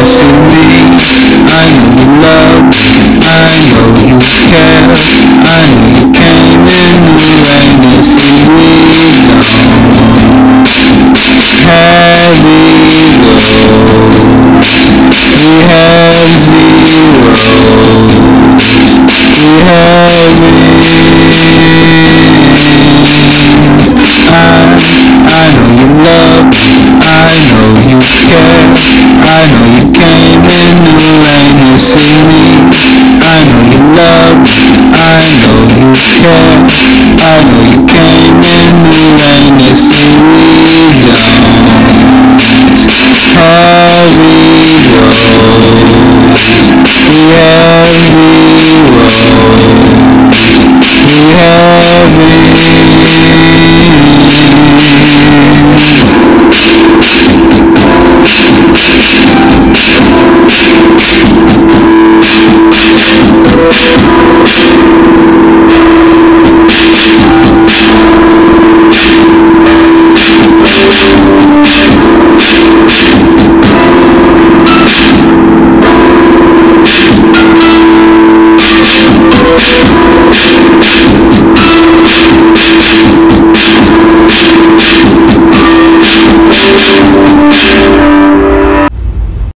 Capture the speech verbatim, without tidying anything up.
see me. I know you love, I know you care. I know you came in the rain to see me down. Heavy load, we have zeros, we have I, I know you love, I know you care. I know you came in the rain to see me. I know you love, I know you care. I know you came in the rain to see me down. Heavy loads, we have zeros, we have